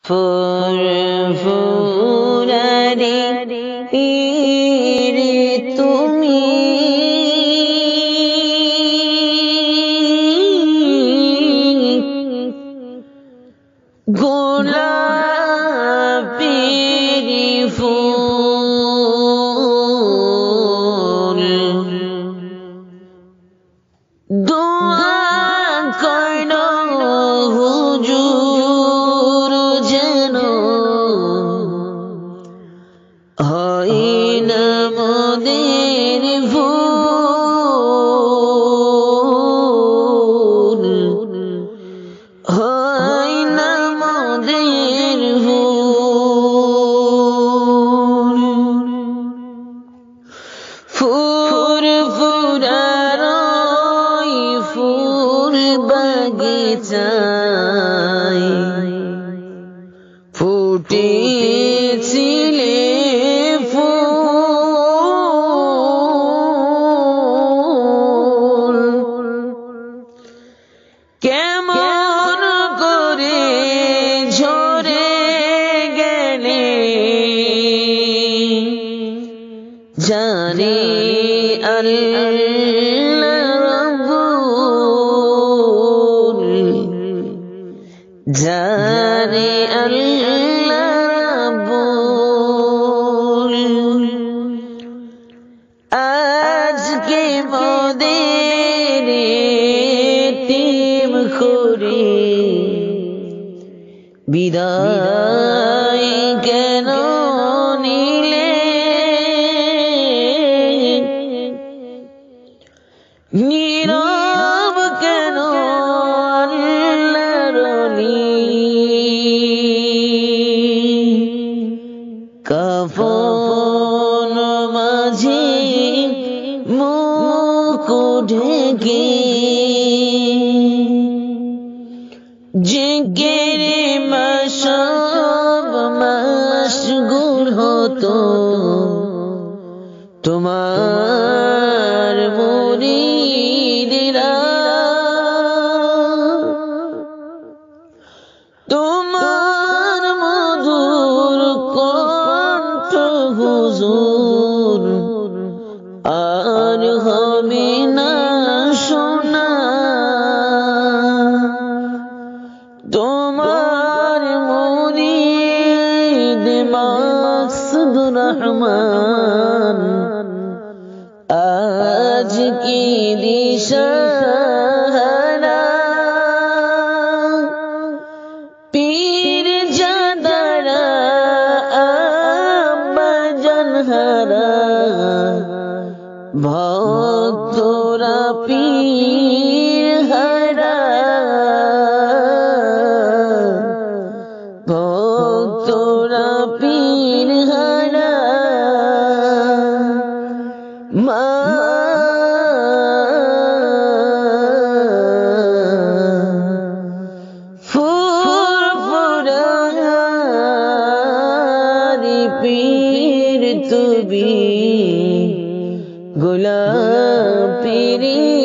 ফুরফুরারি রে তুমি গোলাপের ফুল দোয়া করো হুজুর যেন হয় না মোদের ভুল, হয় না মোদের ভুল। ফুরফুরার ওই ফুল বাগিচায় ফুটেছিলে ফুল, কেমন করে ঝরে গেলে জানে আল্লাহ রাব্বুল, জানে আল্লাহ রাব্বুল। আজকে মোদের এতিম করে বিদায় কেন নিলে, নীরব কেন আল্লাহর ওলি, কাফন মাঝে মুখ ঢেকে জিকিরে মাসব মাশগুল হতো তোমার মুরিদরা, তোমার মধুর কণ্ঠ হুজুর আর হবে না শোনা, তোমার মুরিদ মাকসুদুর রহমান আজ কি দিশাহারা, পীর জাদারা আব্বা জানহারা, ভক্তরা পীর হারা, ভক্তরা পীর হারা। মা ফুরফুরারি পীর তুমি গোলাপের